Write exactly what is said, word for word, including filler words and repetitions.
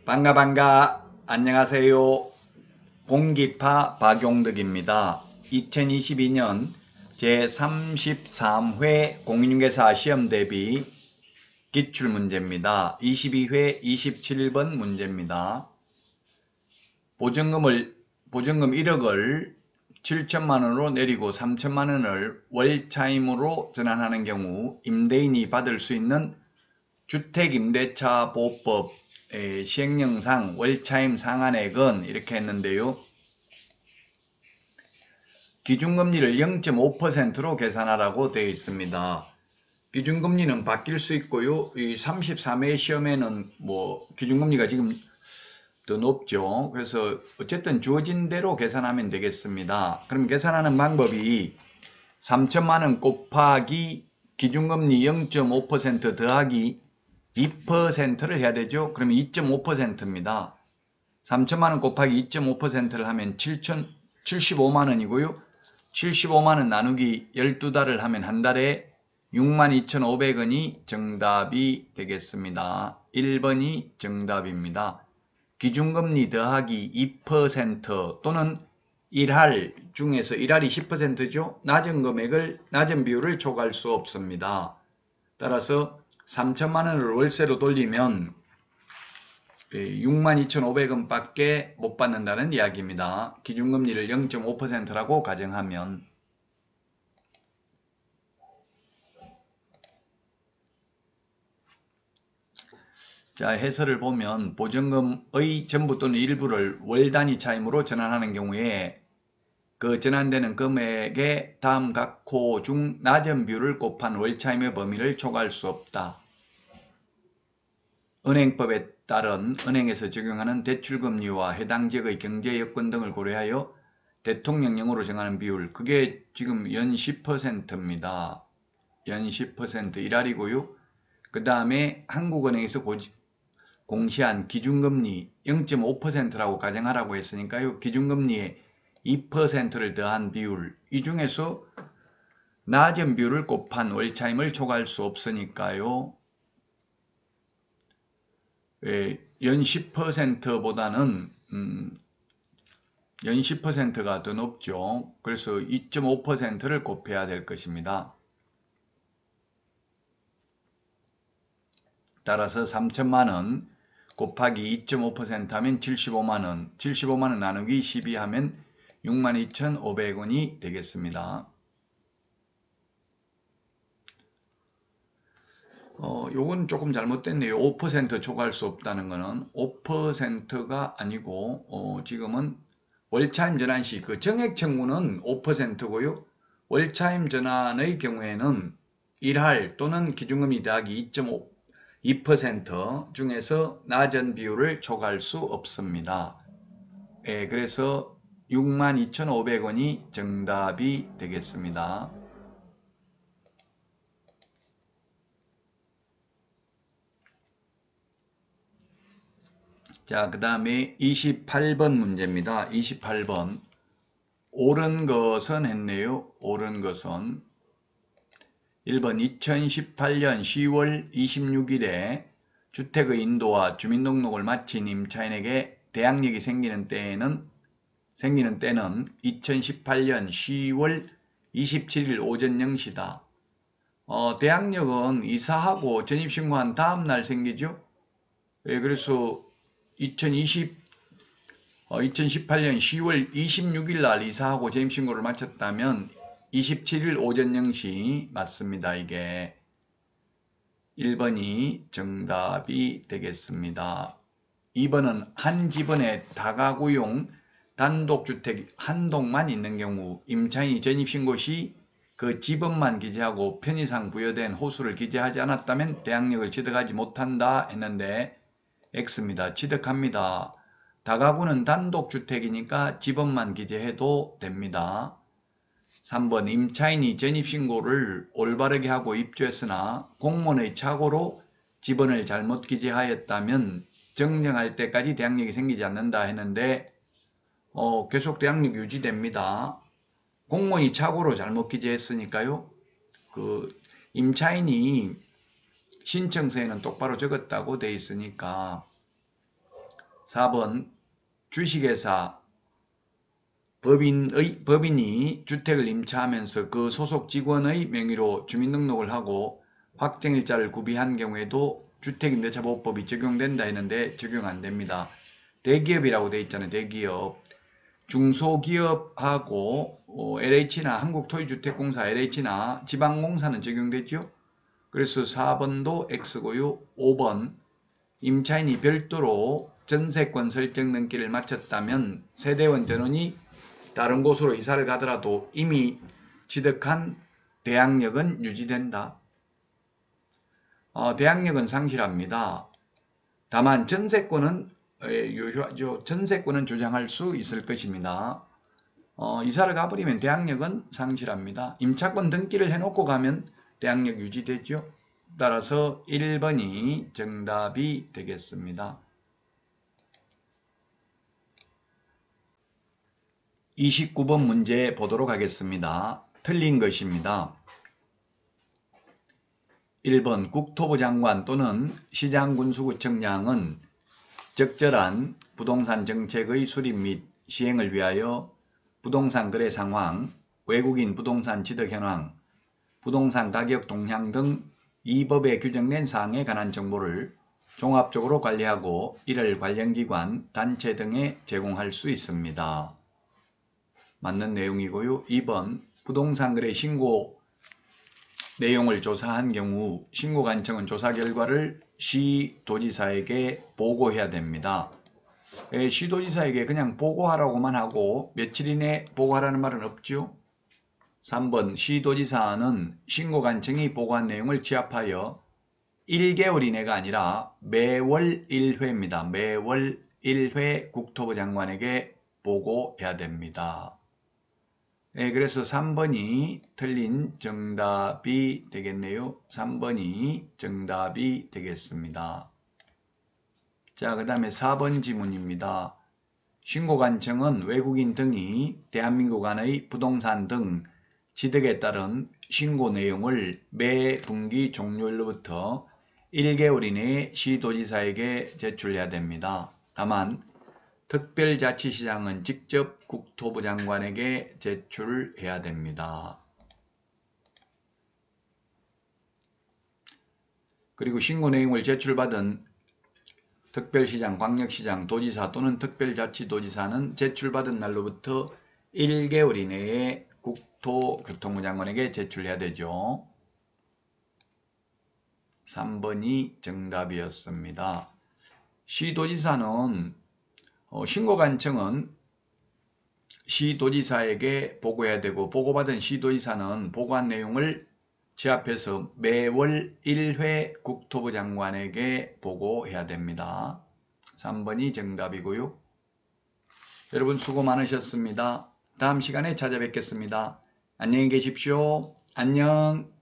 반가 반가 안녕하세요. 공기파 박용덕입니다. 이천이십이 년 제삼십삼 회 공인중개사 시험 대비 기출문제입니다. 이십이 회 이십칠 번 문제입니다. 보증금을 보증금 일억을 칠천만 원으로 내리고 삼천만 원을 월차임으로 전환하는 경우 임대인이 받을 수 있는 주택임대차 보호법 시행령상 월차임 상한액은 이렇게 했는데요. 기준금리를 영 점 오 퍼센트로 계산하라고 되어 있습니다. 기준금리는 바뀔 수 있고요. 이 삼십삼 회 시험에는 뭐 기준금리가 지금 더 높죠. 그래서 어쨌든 주어진 대로 계산하면 되겠습니다. 그럼 계산하는 방법이 삼천만 원 곱하기 기준금리 영 점 오 퍼센트 더하기 이 퍼센트를 해야 되죠. 그러면 이 점 오 퍼센트입니다. 삼천만 원 곱하기 이 점 오 퍼센트를 하면 칠십오만 원이고요. 칠십오만 원 나누기 열두 달을 하면 한 달에 육만 이천오백 원이 정답이 되겠습니다. 일 번이 정답입니다. 기준금리 더하기 이 퍼센트 또는 일 할 중에서 일 할이 십 퍼센트죠. 낮은 금액을, 낮은 비율을 초과할 수 없습니다. 따라서 삼천만 원을 월세로 돌리면 육만 이천오백 원 밖에 못 받는다는 이야기입니다. 기준금리를 영 점 오 퍼센트라고 가정하면. 자, 해설을 보면 보증금의 전부 또는 일부를 월 단위 차임으로 전환하는 경우에 그 전환되는 금액의 다음 각 호 중 낮은 비율을 곱한 월차임의 범위를 초과할 수 없다. 은행법에 따른 은행에서 적용하는 대출금리와 해당 지역의 경제 여건 등을 고려하여 대통령령으로 정하는 비율, 그게 지금 연 십 퍼센트입니다. 연 십 퍼센트 일 할이고요. 그 다음에 한국은행에서 고지, 공시한 기준금리 영 점 오 퍼센트라고 가정하라고 했으니까요. 기준금리에 이 퍼센트를 더한 비율, 이 중에서 낮은 비율을 곱한 월차임을 초과할 수 없으니까요. 예, 연 십 퍼센트보다는 음, 연 십 퍼센트가 더 높죠. 그래서 이 점 오 퍼센트를 곱해야 될 것입니다. 따라서 삼천만 원 곱하기 이 점 오 퍼센트 하면 칠십오만 원, 칠십오만 원 나누기 십이 하면 육만 이천오백 원이 되겠습니다. 어, 요건 조금 잘못됐네요. 오 퍼센트 초과할 수 없다는 거는 오 퍼센트가 아니고 어, 지금은 월차임 전환 시 그 정액 청구는 오 퍼센트고요. 월차임 전환의 경우에는 일 할 또는 기준금리 더하기 이 점 이 퍼센트 중에서 낮은 비율을 초과할 수 없습니다. 예, 그래서 육만 이천오백 원이 정답이 되겠습니다. 자, 그 다음에 이십팔 번 문제입니다. 이십팔 번. 옳은 것은 했네요. 옳은 것은 일 번 이천십팔 년 시월 이십육 일에 주택의 인도와 주민등록을 마친 임차인에게 대항력이 생기는 때에는 생기는 때는 이천십팔 년 시월 이십칠 일 오전 영 시다. 어, 대항력은 이사하고 전입신고한 다음날 생기죠. 예, 그래서 이천이십, 어, 이천십팔 년 시월 이십육 일 날 이사하고 전입신고를 마쳤다면 이십칠 일 오전 영 시 맞습니다. 이게 일 번이 정답이 되겠습니다. 이 번은 한 집안에 다가구용 단독주택 한 동만 있는 경우 임차인이 전입신고 시 그 집원만 기재하고 편의상 부여된 호수를 기재하지 않았다면 대항력을 취득하지 못한다 했는데 X입니다. 취득합니다. 다가구는 단독주택이니까 집원만 기재해도 됩니다. 삼 번 임차인이 전입신고를 올바르게 하고 입주했으나 공무원의 착오로 집원을 잘못 기재하였다면 정정할 때까지 대항력이 생기지 않는다 했는데 어, 계속 대항력 유지됩니다. 공무원이 착오로 잘못 기재했으니까요. 그 임차인이 신청서에는 똑바로 적었다고 돼 있으니까 사 번 주식회사 법인의, 법인이 주택을 임차하면서 그 소속 직원의 명의로 주민등록을 하고 확정일자를 구비한 경우에도 주택임대차보호법이 적용된다 했는데 적용 안 됩니다. 대기업이라고 돼 있잖아요. 대기업. 중소기업하고 어, 엘에이치나 한국토지주택공사 엘에이치나 지방공사는 적용되죠. 그래서 사 번도 X고요. 오 번 임차인이 별도로 전세권 설정 등기를 마쳤다면 세대원 전원이 다른 곳으로 이사를 가더라도 이미 취득한 대항력은 유지된다. 어, 대항력은 상실합니다. 다만 전세권은 유효하죠. 전세권은 주장할 수 있을 것입니다. 어, 이사를 가버리면 대항력은 상실합니다. 임차권 등기를 해놓고 가면 대항력 유지되죠. 따라서 일 번이 정답이 되겠습니다. 이십구 번 문제 보도록 하겠습니다. 틀린 것입니다. 일 번 국토부 장관 또는 시장군수구청장은 적절한 부동산 정책의 수립 및 시행을 위하여 부동산 거래 상황, 외국인 부동산 취득 현황, 부동산 가격 동향 등 이 법에 규정된 사항에 관한 정보를 종합적으로 관리하고 이를 관련기관, 단체 등에 제공할 수 있습니다. 맞는 내용이고요. 이 번 부동산 거래 신고 내용을 조사한 경우 신고관청은 조사 결과를 시도지사에게 보고해야 됩니다. 에, 시도지사에게 그냥 보고하라고만 하고 며칠 이내 보고하라는 말은 없죠. 삼 번 시도지사는 신고관청이 보고한 내용을 취합하여 일 개월 이내가 아니라 매월 일 회입니다. 매월 일 회 국토부 장관에게 보고해야 됩니다. 네, 그래서 삼 번이 틀린 정답이 되겠네요. 삼 번이 정답이 되겠습니다. 자, 그 다음에 사 번 지문입니다. 신고관청은 외국인 등이 대한민국 안의 부동산 등 취득에 따른 신고 내용을 매 분기 종료일로부터 일 개월 이내에 시도지사에게 제출해야 됩니다. 다만 특별자치시장은 직접 국토부 장관에게 제출해야 됩니다. 그리고 신고 내용을 제출받은 특별시장, 광역시장, 도지사 또는 특별자치도지사는 제출받은 날로부터 일 개월 이내에 국토교통부 장관에게 제출해야 되죠. 삼 번이 정답이었습니다. 시도지사는 어, 신고관청은 시도지사에게 보고해야 되고 보고받은 시도지사는 보고한 내용을 취합해서 매월 일 회 국토부 장관에게 보고해야 됩니다. 삼 번이 정답이고요. 여러분 수고 많으셨습니다. 다음 시간에 찾아뵙겠습니다. 안녕히 계십시오. 안녕.